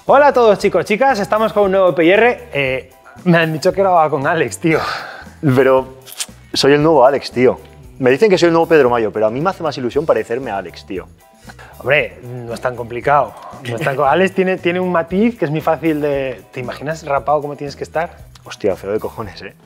Hola a todos chicos, chicas, estamos con un nuevo PIR. Me han dicho que grababa con Alex, tío. Pero soy el nuevo Alex, tío. Me dicen que soy el nuevo Pedro Mayo, pero a mí me hace más ilusión parecerme a Alex, tío. Hombre, no es tan complicado. Alex tiene un matiz que es muy fácil de... ¿Te imaginas rapado cómo tienes que estar? Hostia, feo de cojones, ¿eh?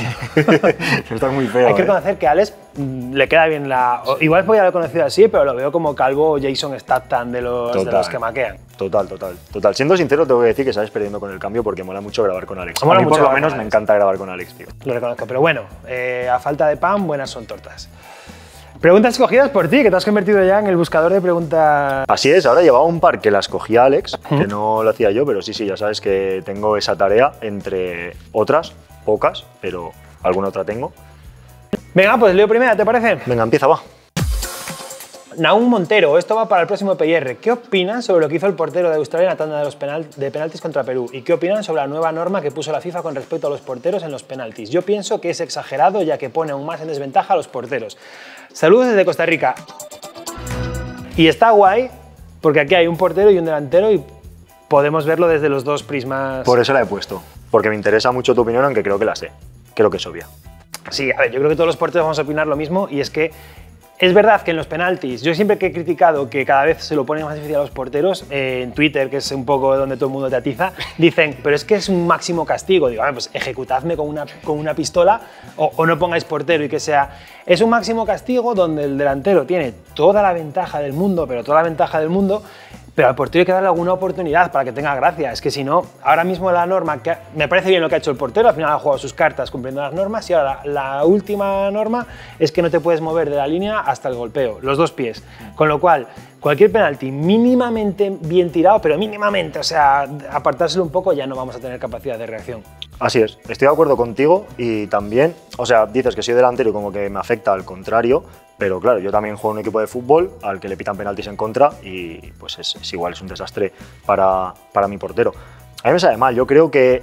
Está muy feo. Hay que reconocer que a Alex le queda bien la... Igual podría haberlo conocido así, pero lo veo como calvo Jason Statham de los que maquean. Total. Siendo sincero, tengo que decir que sabes perdiendo con el cambio porque mola mucho grabar con Alex. Mola a mí mucho por lo menos me Alex. encanta grabar con Alex, tío. Lo reconozco, pero bueno, a falta de pan, buenas son tortas. Preguntas escogidas por ti, que te has convertido ya en el buscador de preguntas. Así es, ahora llevaba un par que las cogía Alex, que no lo hacía yo, pero sí, ya sabes que tengo esa tarea entre otras, pocas, pero alguna otra tengo. Venga, pues leo primera, ¿te parece? Venga, empieza, va. Naum Montero, esto va para el próximo PIR. ¿Qué opinan sobre lo que hizo el portero de Australia en la tanda de penaltis contra Perú? ¿Y qué opinan sobre la nueva norma que puso la FIFA con respecto a los porteros en los penaltis? Yo pienso que es exagerado, ya que pone aún más en desventaja a los porteros. Saludos desde Costa Rica. Y está guay, porque aquí hay un portero y un delantero y podemos verlo desde los dos prismas. Por eso la he puesto, porque me interesa mucho tu opinión, aunque creo que la sé. Creo que es obvia. Sí, a ver, yo creo que todos los porteros vamos a opinar lo mismo, y es que es verdad que en los penaltis, yo siempre que he criticado que cada vez se lo pone más difícil a los porteros, en Twitter, que es un poco donde todo el mundo te atiza, dicen, pero es que es un máximo castigo. Digo, pues ejecutadme con una pistola o no pongáis portero y que sea... Es un máximo castigo donde el delantero tiene toda la ventaja del mundo, pero al portero hay que darle alguna oportunidad para que tenga gracia. Es que si no, ahora mismo la norma, que me parece bien lo que ha hecho el portero, al final ha jugado sus cartas cumpliendo las normas, y ahora la última norma es que no te puedes mover de la línea hasta el golpeo, los dos pies. Con lo cual, cualquier penalti mínimamente bien tirado, pero mínimamente, o sea, apartárselo un poco, ya no vamos a tener capacidad de reacción. Así es, estoy de acuerdo contigo y también, o sea, dices que soy delantero y como que me afecta al contrario, pero claro, yo también juego en un equipo de fútbol al que le pitan penaltis en contra y pues es igual, es un desastre para mi portero. A mí me sabe mal, yo creo que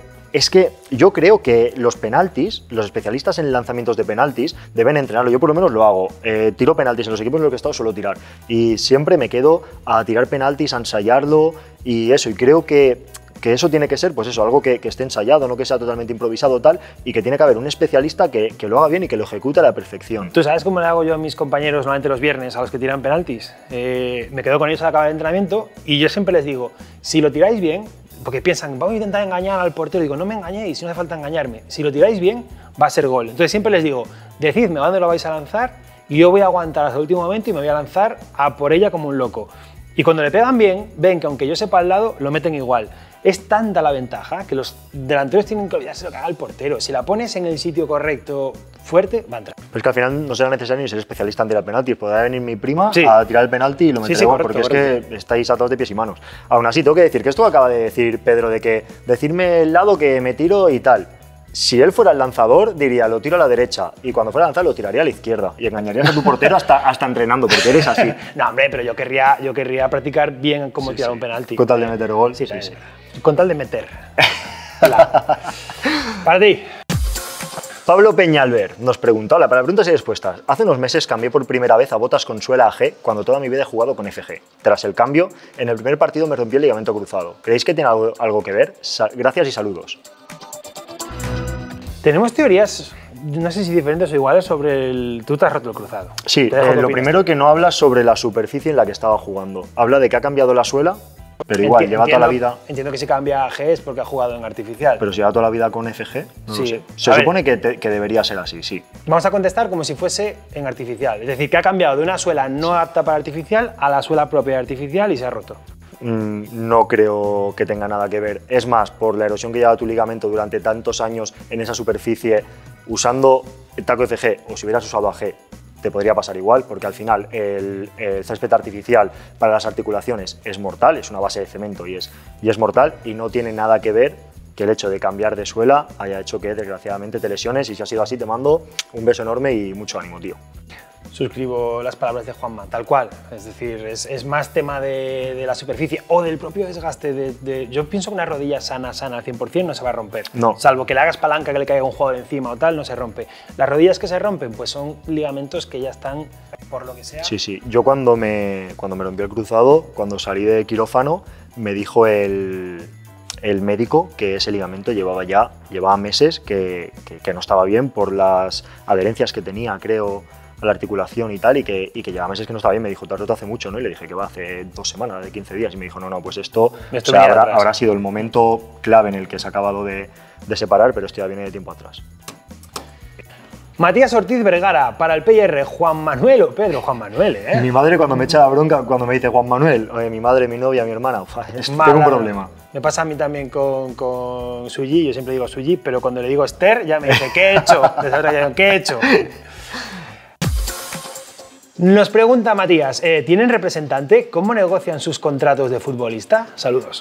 los penaltis, los especialistas en lanzamientos de penaltis deben entrenarlo. Yo por lo menos lo hago. Tiro penaltis en los equipos en los que he estado, suelo tirar. Y siempre me quedo a tirar penaltis, a ensayarlo y eso. Y creo que eso tiene que ser, pues eso, algo que esté ensayado, no que sea totalmente improvisado tal, y que tiene que haber un especialista que lo haga bien y que lo ejecute a la perfección. ¿Tú sabes cómo le hago yo a mis compañeros normalmente los viernes a los que tiran penaltis? Me quedo con ellos al acabar el entrenamiento y yo siempre les digo, si lo tiráis bien, porque piensan, vamos a intentar engañar al portero, digo, no me engañéis, no hace falta engañarme, si lo tiráis bien, va a ser gol. Entonces siempre les digo, decidme a dónde lo vais a lanzar y yo voy a aguantar hasta el último momento y me voy a lanzar a por ella como un loco. Y cuando le pegan bien, ven que aunque yo sepa al lado, lo meten igual. Es tanta la ventaja que los delanteros tienen que olvidarse lo que haga el portero. Si la pones en el sitio correcto, fuerte, va a entrar. Pero es que al final no será necesario ni ser especialista en tirar penaltis. Podrá venir mi prima a tirar el penalti y lo meteré igual, porque es que estáis atados de pies y manos. Aún así, tengo que decir que esto acaba de decir Pedro, de que decirme el lado que me tiro y tal. Si él fuera el lanzador, diría, lo tiro a la derecha, y cuando fuera a lanzar lo tiraría a la izquierda, y engañarías a tu portero hasta entrenando, porque eres así. No, hombre, pero yo querría practicar bien cómo tirar un penalti. Con tal de meter gol. Sí. Con tal de meter. Para ti. Pablo Peñalver nos pregunta, para preguntas y respuestas. Hace unos meses cambié por primera vez a botas con suela AG cuando toda mi vida he jugado con FG. Tras el cambio, en el primer partido me rompí el ligamento cruzado. ¿Creéis que tiene algo que ver? Gracias y saludos. Tenemos teorías, no sé si diferentes o iguales, sobre el... Tú te has roto el cruzado. Sí, lo primero que no habla sobre la superficie en la que estaba jugando. Habla de que ha cambiado la suela, pero igual, lleva toda la vida... Entiendo que si cambia a G es porque ha jugado en artificial. Pero si lleva toda la vida con FG, no sí. Lo sé. Se supone que debería ser así, sí. Vamos a contestar como si fuese en artificial. Es decir, que ha cambiado de una suela no apta para artificial a la suela propia de artificial y se ha roto. No creo que tenga nada que ver. Es más, por la erosión que lleva tu ligamento durante tantos años en esa superficie, usando el taco FG o si hubieras usado AG, te podría pasar igual, porque al final el césped artificial para las articulaciones es mortal, es una base de cemento y es mortal, y no tiene nada que ver que el hecho de cambiar de suela haya hecho que desgraciadamente te lesiones, y si ha sido así te mando un beso enorme y mucho ánimo, tío. Suscribo las palabras de Juanma, tal cual. Es decir, es más tema de la superficie o del propio desgaste. Yo pienso que una rodilla sana al 100% no se va a romper. No. Salvo que le hagas palanca, que le caiga un jugador encima o tal, no se rompe. Las rodillas que se rompen, pues son ligamentos que ya están, por lo que sea. Sí. Yo cuando me rompí el cruzado, cuando salí de quirófano, me dijo el médico que ese ligamento llevaba meses que no estaba bien por las adherencias que tenía, creo, a la articulación y tal, y que llevaba meses que no estaba bien. Me dijo, te has roto hace mucho, ¿no? Y le dije que va hace 2 semanas, de 15 días. Y me dijo, no, pues esto habrá sido el momento clave en el que se ha acabado de separar, pero esto ya viene de tiempo atrás. Matías Ortiz Vergara, para el PR, Juan Manuel o Pedro, Juan Manuel, ¿eh? Mi madre cuando me echa la bronca, cuando me dice Juan Manuel, mi madre, mi novia, mi hermana, tengo un problema. Me pasa a mí también con Suji, yo siempre digo Suji, pero cuando le digo Esther ya me dice, ¿qué he hecho? ¿Qué he hecho? Nos pregunta Matías, ¿tienen representante? ¿Cómo negocian sus contratos de futbolista? Saludos.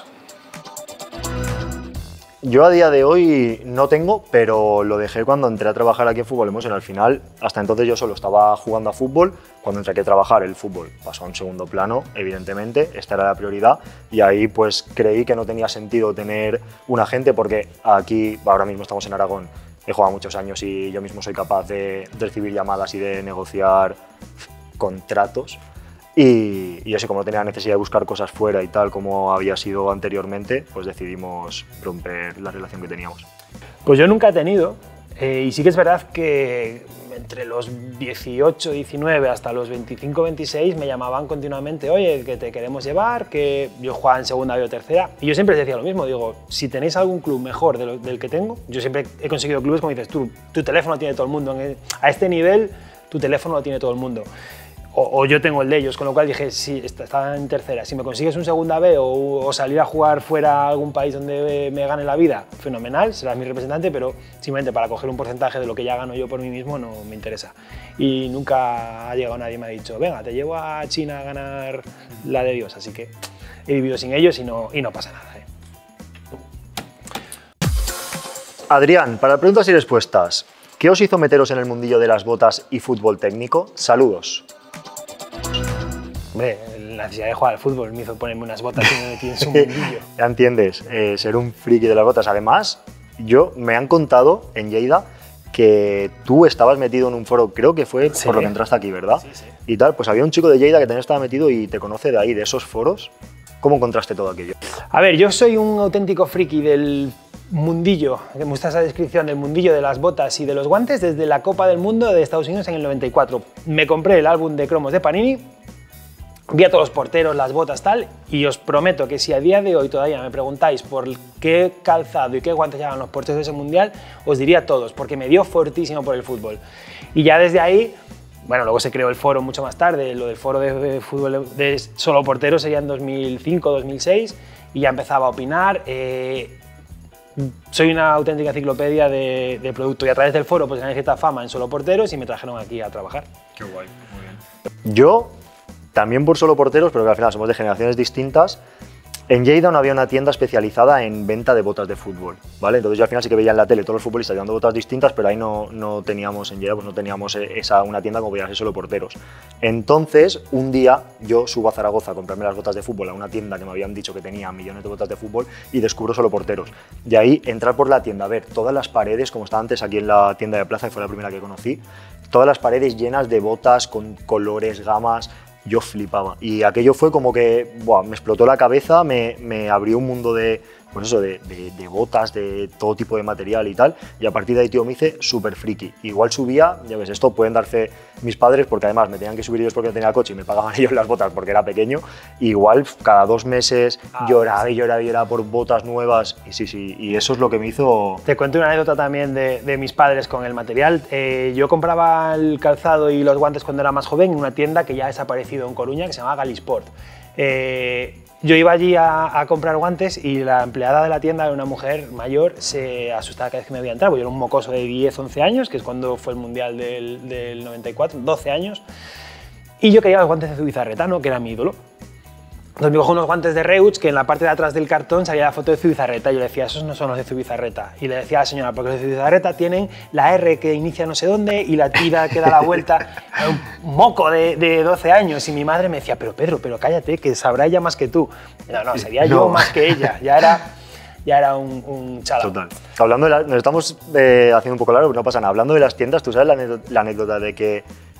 Yo a día de hoy no tengo, pero lo dejé cuando entré a trabajar aquí en Fútbol Emotion. Al final, hasta entonces yo solo estaba jugando a fútbol. Cuando entré aquí a trabajar, el fútbol pasó a un segundo plano, evidentemente. Esta era la prioridad y ahí pues creí que no tenía sentido tener un agente porque aquí, ahora mismo estamos en Aragón, he jugado muchos años y yo mismo soy capaz de recibir llamadas y de negociar contratos. Y yo sé, como no tenía necesidad de buscar cosas fuera y tal como había sido anteriormente, pues decidimos romper la relación que teníamos. Pues yo nunca he tenido, y sí que es verdad que entre los 18, 19 hasta los 25, 26 me llamaban continuamente, oye, que te queremos llevar, que yo jugaba en segunda B o tercera, y yo siempre les decía lo mismo, digo, si tenéis algún club mejor del que tengo, yo siempre he conseguido clubes como dices tú, tu teléfono tiene todo el mundo, a este nivel tu teléfono lo tiene todo el mundo. O yo tengo el de ellos, con lo cual dije, sí, está en tercera, si me consigues un segunda B o salir a jugar fuera a algún país donde me gane la vida, fenomenal, serás mi representante, pero simplemente para coger un porcentaje de lo que ya gano yo por mí mismo no me interesa. Y nunca ha llegado nadie y me ha dicho, venga, te llevo a China a ganar la de Dios, así que he vivido sin ellos y no pasa nada. Adrián, para preguntas y respuestas, ¿qué os hizo meteros en el mundillo de las botas y fútbol técnico? Saludos. Hombre, la necesidad de jugar al fútbol me hizo ponerme unas botas y me metí en su mundillo. Ya entiendes, ser un friki de las botas. Además, me han contado en Lleida que tú estabas metido en un foro, creo que fue por lo que entraste aquí, ¿verdad? Sí. Y tal, pues había un chico de Lleida que también estaba metido y te conoce de ahí, de esos foros. ¿Cómo encontraste todo aquello? A ver, yo soy un auténtico friki del mundillo, me gusta esa descripción del mundillo de las botas y de los guantes desde la Copa del Mundo de Estados Unidos en el 94. Me compré el álbum de cromos de Panini, vi a todos los porteros, las botas, tal, y os prometo que si a día de hoy todavía me preguntáis por qué calzado y qué guantes llevan los porteros de ese mundial, os diría todos, porque me dio fortísimo por el fútbol. Y ya desde ahí, bueno, luego se creó el foro mucho más tarde, lo del foro de fútbol de solo porteros sería en 2005, 2006, y ya empezaba a opinar. Soy una auténtica enciclopedia de producto y a través del foro pues gané cierta fama en solo porteros y me trajeron aquí a trabajar. Qué guay, muy bien. Yo también por solo porteros, pero que al final somos de generaciones distintas. En Lleida no había una tienda especializada en venta de botas de fútbol, ¿vale? Entonces yo al final sí que veía en la tele todos los futbolistas llevando botas distintas, pero ahí no teníamos en Lleida, pues no teníamos una tienda como podía ser solo porteros. Entonces, un día yo subo a Zaragoza a comprarme las botas de fútbol a una tienda que me habían dicho que tenía millones de botas de fútbol y descubro solo porteros. De ahí entrar por la tienda, ver todas las paredes, como estaba antes aquí en la tienda de Plaza, que fue la primera que conocí, todas las paredes llenas de botas con colores, gamas. Yo flipaba y aquello fue como que me explotó la cabeza, me abrió un mundo de botas, de todo tipo de material y tal, y a partir de ahí, tío, me hice súper friki. Igual subía, ya ves, esto pueden dar fe mis padres porque además me tenían que subir ellos porque no tenía coche y me pagaban ellos las botas porque era pequeño, igual cada 2 meses lloraba y lloraba por botas nuevas y sí, y eso es lo que me hizo... Te cuento una anécdota también de mis padres con el material. Yo compraba el calzado y los guantes cuando era más joven en una tienda que ya ha desaparecido en Coruña que se llama Galisport. Yo iba allí a comprar guantes y la empleada de la tienda era una mujer mayor, se asustaba cada vez que me veía entrar, porque yo era un mocoso de 10, 11 años, que es cuando fue el Mundial del 94, 12 años, y yo quería los guantes de Zubizarreta, que era mi ídolo. Entonces me cojo unos guantes de Reuts que en la parte de atrás del cartón salía la foto de Zubizarreta y yo le decía, esos no son los de Zubizarreta. Y le decía a la señora, porque los de Zubizarreta tienen la R que inicia no sé dónde y la tira que da la vuelta. Un moco de 12 años y mi madre me decía, pero Pedro, pero cállate, que sabrá ella más que tú. No, sería yo más que ella, ya era un chalao. Total. Hablando nos estamos haciendo un poco largo, pero no pasa nada. Hablando de las tiendas, ¿tú sabes la anécdota de que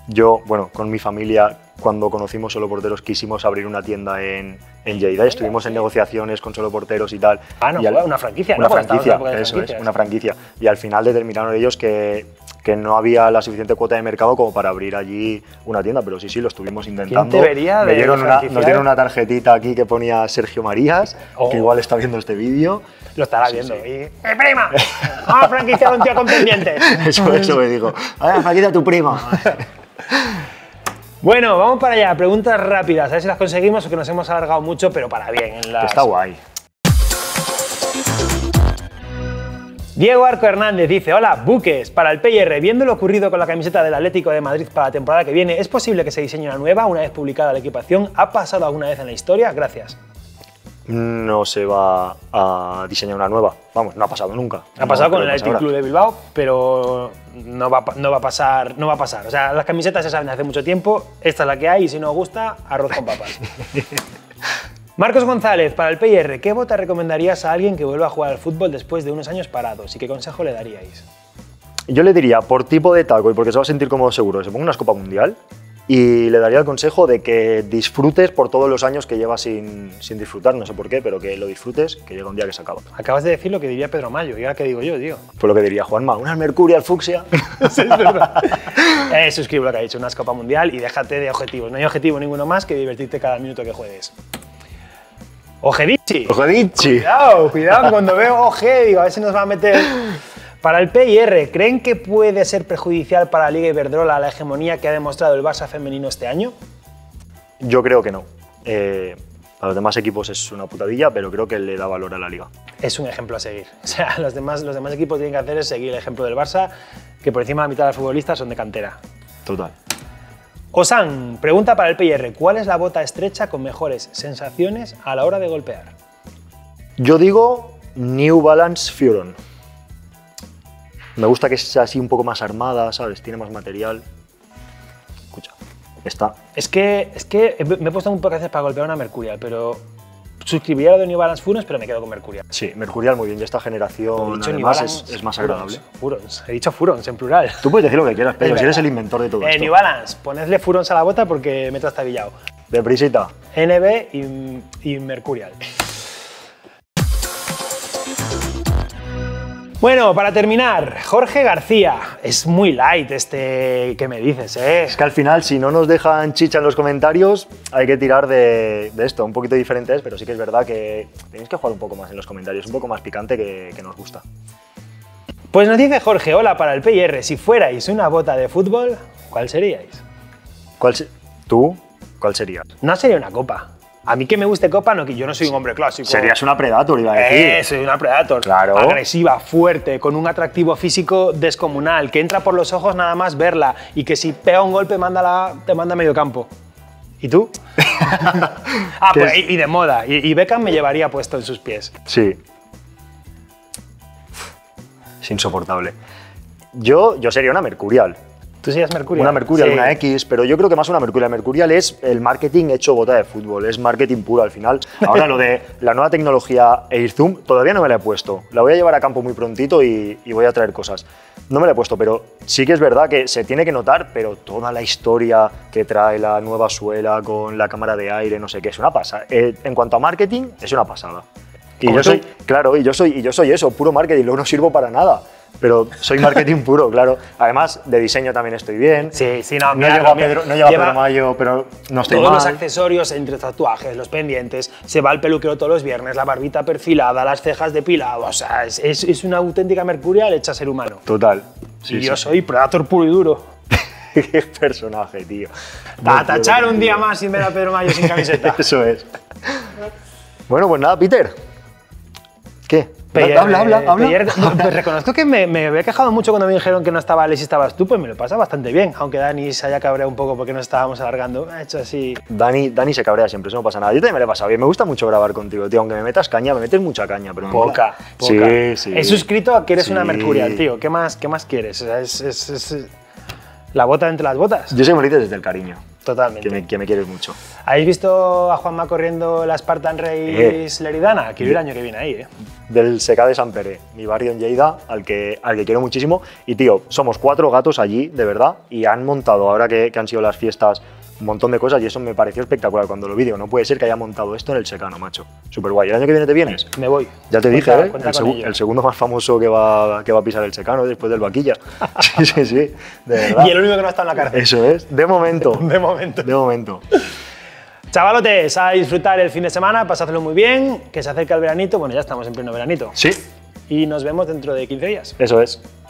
Yo, bueno, con mi familia, cuando conocimos Solo Porteros, quisimos abrir una tienda en Lleida y estuvimos en negociaciones con Solo Porteros y tal. Ah, no, una franquicia, ¿no? Una franquicia, eso es, una franquicia. Y al final determinaron ellos que no había la suficiente cuota de mercado como para abrir allí una tienda, pero sí, lo estuvimos intentando. ¿Quién debería nos dieron una tarjetita aquí que ponía Sergio Marías, que igual está viendo este vídeo. Lo estará viendo. Sí. Y, ¡mi prima! ¡Vamos a franquiciar a un tío con pendientes! Eso me dijo. A ver, franquicia a tu prima. Bueno, vamos para allá. Preguntas rápidas. A ver si las conseguimos o que nos hemos alargado mucho, pero para bien. Está guay. Diego Arco Hernández dice: hola, buques, para el PIR, viendo lo ocurrido con la camiseta del Atlético de Madrid para la temporada que viene, ¿es posible que se diseñe una nueva una vez publicada la equipación? ¿Ha pasado alguna vez en la historia? Gracias. No se va a diseñar una nueva. Vamos, no ha pasado nunca. Ha pasado con el Athletic Club de Bilbao, pero no va a pasar. O sea, las camisetas se saben hace mucho tiempo, esta es la que hay y si no os gusta, arroz con papas. Marcos González, para el PIR, ¿qué bota recomendarías a alguien que vuelva a jugar al fútbol después de unos años parados y qué consejo le daríais? Yo le diría, por tipo de taco y porque se va a sentir cómodo seguro, que se ponga una Copa Mundial y le daría el consejo de que disfrutes por todos los años que llevas sin disfrutar, no sé por qué, pero que lo disfrutes, que llega un día que se acaba. Acabas de decir lo que diría Pedro Mayo, ¿y ahora qué digo yo, tío? Pues lo que diría Juanma, unas Mercurial fucsia. Sí, es verdad. Suscribo lo que ha dicho, una Copa Mundial y déjate de objetivos. No hay objetivo ninguno más que divertirte cada minuto que juegues. Ojedichi. Ojedichi. Cuidado, cuando veo Oje, digo, a ver si nos va a meter. Para el PIR, ¿creen que puede ser perjudicial para la Liga Iberdrola la hegemonía que ha demostrado el Barça femenino este año? Yo creo que no. Para los demás equipos es una putadilla, pero creo que le da valor a la Liga. Es un ejemplo a seguir. O sea, los demás equipos tienen que hacer es seguir el ejemplo del Barça, que por encima de la mitad de los futbolistas son de cantera. Total. Osan, pregunta para el PIR, ¿cuál es la bota estrecha con mejores sensaciones a la hora de golpear? Yo digo New Balance Furon. Me gusta que sea así un poco más armada, ¿sabes? Tiene más material. Escucha, está. Es que me he puesto un poco a veces para golpear una Mercurial, pero suscribiría lo de New Balance Furons, pero me quedo con Mercurial. Sí, Mercurial muy bien, y esta generación además es más agradable. Furons, he dicho Furons en plural. Tú puedes decir lo que quieras, pero si eres el inventor de todo esto. New Balance, ponedle Furons a la bota porque me he trastabillado. Deprisita. NB y Mercurial. Bueno, para terminar, Jorge García. Es muy light este que me dices, ¿eh? Es que al final, si no nos dejan chicha en los comentarios, hay que tirar de esto. Un poquito diferentes, pero sí que es verdad que tenéis que jugar un poco más en los comentarios, un poco más picante que nos gusta. Pues nos dice Jorge, hola, para el PIR, si fuerais una bota de fútbol, ¿cuál seríais? ¿Tú? ¿Cuál serías? No sería una copa. A mí que me guste copa, no, que yo no soy un hombre clásico. Serías una Predator, iba a decir. Soy una Predator. Claro. Agresiva, fuerte, con un atractivo físico descomunal, que entra por los ojos nada más verla y que si pega un golpe te manda a medio campo. ¿Y tú? Pues, y de moda. Y Beckham me llevaría puesto en sus pies. Sí. Es insoportable. Yo sería una Mercurial. ¿Tú serías Mercurial? Una Mercurial, sí. Una X, pero yo creo que más una Mercurial. Mercurial es el marketing hecho bota de fútbol, es marketing puro al final. Ahora lo de la nueva tecnología AirZoom todavía no me la he puesto. La voy a llevar a campo muy prontito y voy a traer cosas. No me la he puesto, pero sí que es verdad que se tiene que notar, pero toda la historia que trae la nueva suela con la cámara de aire, no sé qué, es una pasada. En cuanto a marketing, es una pasada. Y yo soy, claro, y yo soy eso, puro marketing, luego no sirvo para nada. Pero soy marketing puro, claro. Además, de diseño también estoy bien. Sí, no llevo a Pedro Mayo, pero no estoy mal. Todos los accesorios entre tatuajes, los pendientes, se va al peluquero todos los viernes, la barbita perfilada, las cejas depiladas. O sea, es una auténtica Mercurial hecha ser humano. Total. Sí, y yo soy Predator puro y duro. Qué personaje, tío. A tachar un día más sin ver a Pedro Mayo sin camiseta. Eso es. Bueno, pues nada, Peter. ¿Qué? Habla. Pues reconozco que me había quejado mucho cuando me dijeron que no estaba Alex y estabas tú, pues me lo pasa bastante bien, aunque Dani se haya cabreado un poco porque nos estábamos alargando, ha hecho así. Dani se cabrea siempre, eso no pasa nada. Yo también me lo he pasado bien, me gusta mucho grabar contigo, tío, aunque me metas caña, me metes mucha caña, pero poca. Sí. He suscrito a que eres una Mercurial, tío, ¿qué más quieres? O sea, es la bota entre las botas. Yo soy feliz desde el cariño. Totalmente. que me quieres mucho. ¿Habéis visto a Juanma corriendo la Spartan Race Leridana? Quiero ir el año que viene ahí, Del Secà de Sant Pere, mi barrio en Lleida, al que quiero muchísimo. Y tío, somos 4 gatos allí, de verdad, y han montado, ahora que han sido las fiestas, un montón de cosas y eso me pareció espectacular cuando lo vi. Digo, no puede ser que haya montado esto en el Secano, macho. Súper guay. ¿El año que viene te vienes? Me voy. Ya te dije, Cuenta el segundo más famoso que va a pisar el Secano después del Vaquilla. Sí, de verdad. Y el único que no está en la cárcel. Eso es, de momento. De momento. De momento. Chavalotes, a disfrutar el fin de semana, pasadlo muy bien, que se acerca el veranito. Bueno, ya estamos en pleno veranito. Sí. Y nos vemos dentro de 15 días. Eso es.